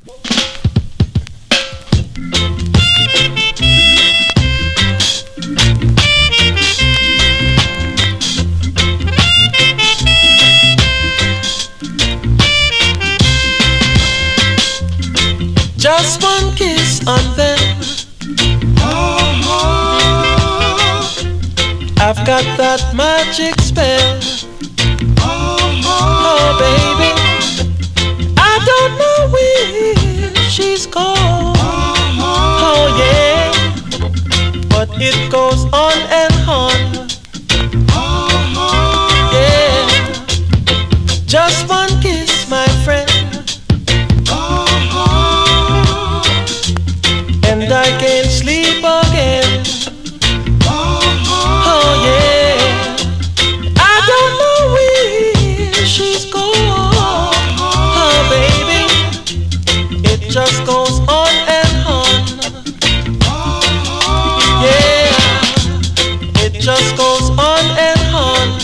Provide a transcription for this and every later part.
Just one kiss and then I've got that magic spell. Oh baby, I don't know where she's gone. Oh yeah, but it goes on and on. Yeah, just one kiss, my friend, and I can't sleep again. Oh yeah, I don't know where she's gone. Oh baby, it just goes on and on. Yeah, it just goes on and on.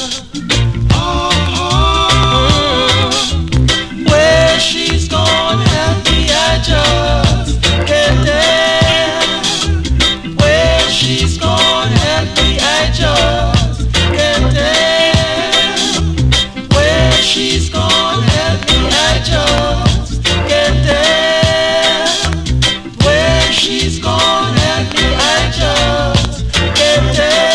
Where she's gone, happy I just can't tell. Where she's gone, happy I just can't tell. Where she's gone, happy I just can't tell. Where she's gone, happy I just can't tell.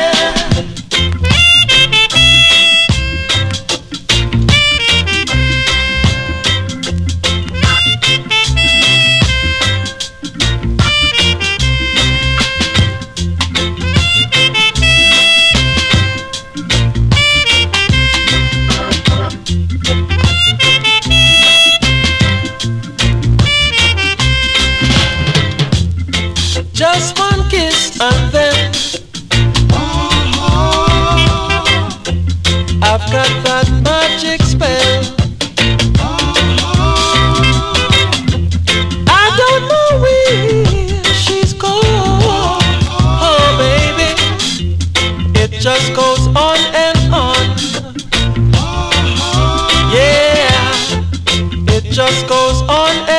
Just one kiss and then I've got that magic spell. I don't know where she's gone. Oh baby, it just goes on and on. Yeah, it just goes on and on.